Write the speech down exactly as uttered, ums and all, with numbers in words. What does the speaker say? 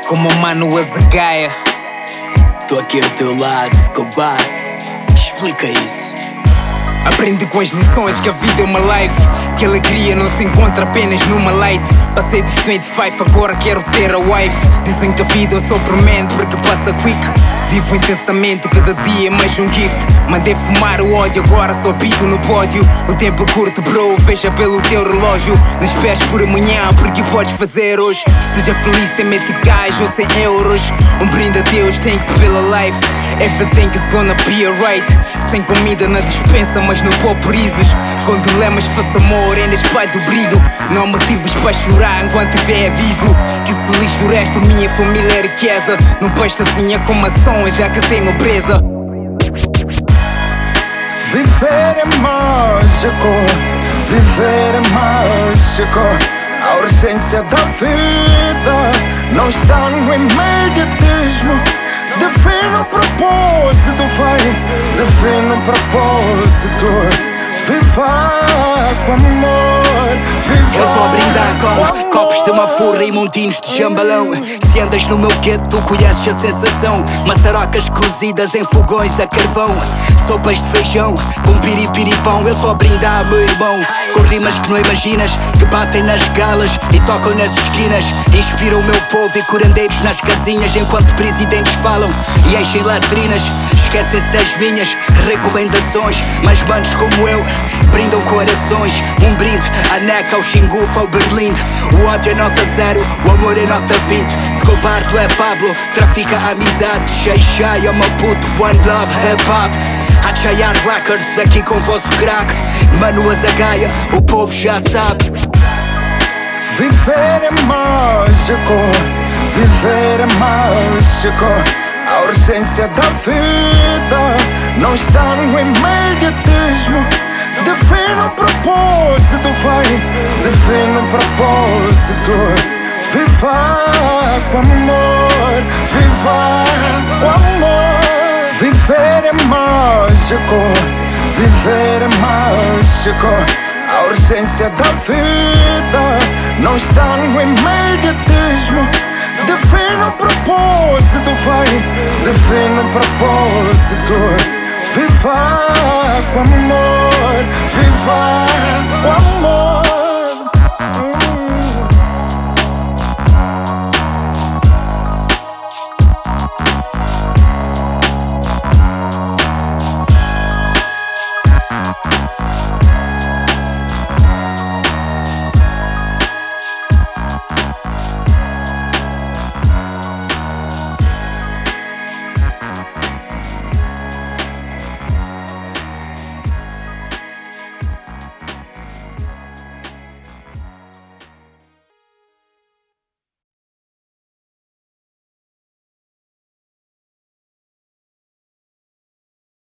como o Mano Azagaia. Tô aqui ao teu lado, Escobar. Explica isso. Aprendi com as lições que a vida é uma life, que a alegria não se encontra apenas numa light. Passei dos vinte e cinco, agora quero ter a wife. Dizem que a vida é um sofrimento porque passa quick. Vivo intensamente, cada dia é mais um gift. Mandei fumar o ódio, agora só pico no pódio. O tempo é curto, bro, veja pelo teu relógio. Não esperes por amanhã, porque podes fazer hoje. Seja feliz sem meticais ou sem euros. Um brinde a Deus, thanks pela life. Everything is gonna be alright. Sem comida na dispensa, mas não pouprizos. Com dilemas faço amor, ainda espalho o brilho. Não há motivos para chorar enquanto estiver vivo. Que se lixe o resto, minha família é riqueza. Não basta assim com maçons, já que tenho presa. Viver é mágico, viver é mágico. A urgência da vida não está no imediatismo. Define o propósito, vai, define o propósito. Viva com amor, viva. Eu tô a brindar com copos de mafurra e montinhos de jambalão. Se andas no meu gueto, tu conheces a sensação. Maçarocas cozidas em fogões a carvão, sopas de feijão com piripiripão. Eu tô a brindar, meu irmão, com rimas que não imaginas, que batem nas galas e tocam nas esquinas. Inspiram o meu povo e curandeiros nas casinhas, enquanto presidentes falam e enchem latrinas. Esquecem-se das minhas recomendações, mas manos como eu brindam corações. Um brinde à Neca, ao Xingu, ao Berlim. O ódio é nota zero, o amor é nota vinte. Escobar, tu é Pablo, trafica amizade. Shai Shai, é uma puto, one love, hip hop. Achayar Records, aqui com o vosso crack. Mano Azagaia, o povo já sabe. Viver é mágico, viver é mágico. A urgência da vida não está no imediatismo. Define o propósito, vai, define o propósito. Viva com amor, viva com amor. Viver é mágico, viver é mágico. A urgência da vida não está no imediatismo.